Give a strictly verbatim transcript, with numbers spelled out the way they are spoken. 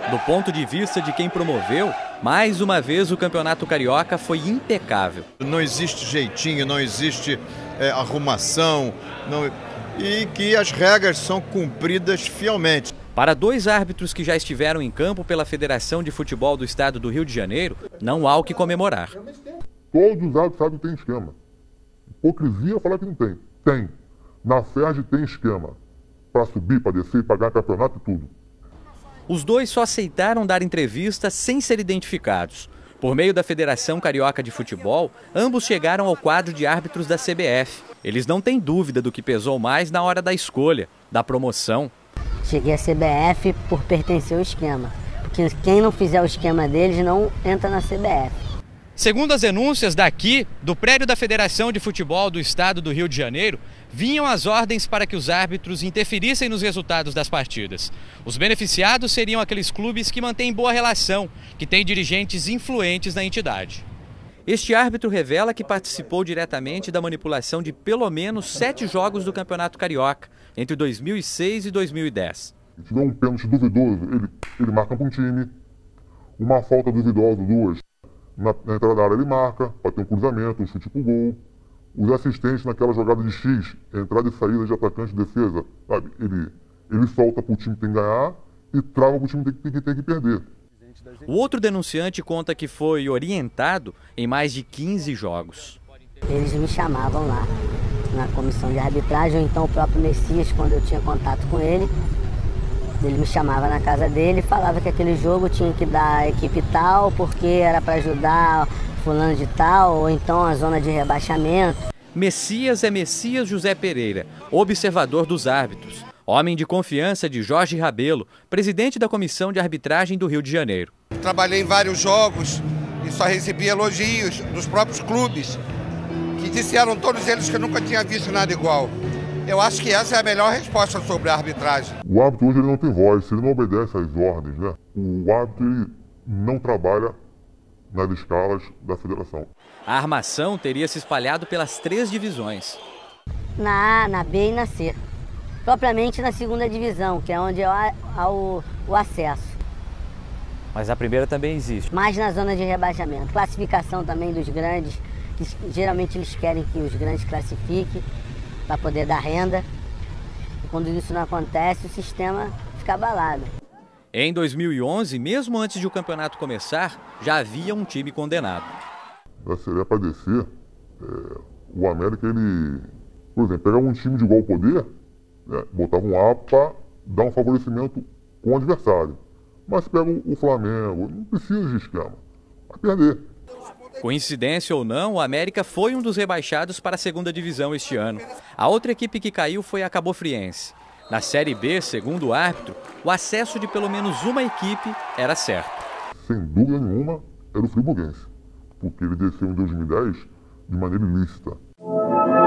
Do ponto de vista de quem promoveu, mais uma vez o Campeonato Carioca foi impecável. Não existe jeitinho, não existe é, arrumação, não... e que as regras são cumpridas fielmente. Para dois árbitros que já estiveram em campo pela Federação de Futebol do Estado do Rio de Janeiro, não há o que comemorar. Todos os árbitros sabem que tem esquema. Hipocrisia falar que não tem. Tem. Na F E R J tem esquema. Para subir, para descer, para ganhar campeonato e tudo. Os dois só aceitaram dar entrevista sem ser identificados. Por meio da Federação Carioca de Futebol, ambos chegaram ao quadro de árbitros da C B F. Eles não têm dúvida do que pesou mais na hora da escolha, da promoção. Cheguei à C B F por pertencer ao esquema, porque quem não fizer o esquema deles não entra na C B F. Segundo as denúncias daqui, do prédio da Federação de Futebol do Estado do Rio de Janeiro, vinham as ordens para que os árbitros interferissem nos resultados das partidas. Os beneficiados seriam aqueles clubes que mantêm boa relação, que têm dirigentes influentes na entidade. Este árbitro revela que participou diretamente da manipulação de pelo menos sete jogos do Campeonato Carioca, entre dois mil e seis e dois mil e dez. Se tiver um pênalti duvidoso, ele, ele marca para um time. Uma falta duvidosa, duas, na, na entrada da área ele marca, para ter um cruzamento, um chute pro gol. Os assistentes naquela jogada de X, entrada e saída de atacante de defesa, sabe? Ele, ele solta para o time que tem que ganhar e trava para o time que tem, que tem que perder. O outro denunciante conta que foi orientado em mais de quinze jogos. Eles me chamavam lá na comissão de arbitragem, ou então o próprio Messias, quando eu tinha contato com ele, ele me chamava na casa dele e falava que aquele jogo tinha que dar a equipe tal, porque era para ajudar fulano de tal, ou então a zona de rebaixamento. Messias é Messias José Pereira, observador dos árbitros, homem de confiança de Jorge Rabelo, presidente da Comissão de Arbitragem do Rio de Janeiro. Trabalhei em vários jogos e só recebi elogios dos próprios clubes, que disseram todos eles que eu nunca tinha visto nada igual. Eu acho que essa é a melhor resposta sobre a arbitragem. O árbitro hoje ele não tem voz, ele não obedece às ordens, né? O árbitro ele não trabalha nas escalas da federação. A armação teria se espalhado pelas três divisões. Na A, na B e na C. Propriamente na segunda divisão, que é onde há, há o, o acesso. Mas a primeira também existe. Mais na zona de rebaixamento. Classificação também dos grandes, que geralmente eles querem que os grandes classifiquem para poder dar renda. E quando isso não acontece, o sistema fica abalado. Em dois mil e onze, mesmo antes de o campeonato começar, já havia um time condenado. Da Série A para descer, é, o América, ele, por exemplo, pegava um time de igual poder, né, botava um A para dar um favorecimento com o adversário. Mas pega o Flamengo, não precisa de esquema, vai perder. Coincidência ou não, o América foi um dos rebaixados para a segunda divisão este ano. A outra equipe que caiu foi a Cabofriense. Na Série B, segundo o árbitro, o acesso de pelo menos uma equipe era certo. Sem dúvida nenhuma, era o Friburguense, porque ele desceu em dois mil e dez de maneira ilícita.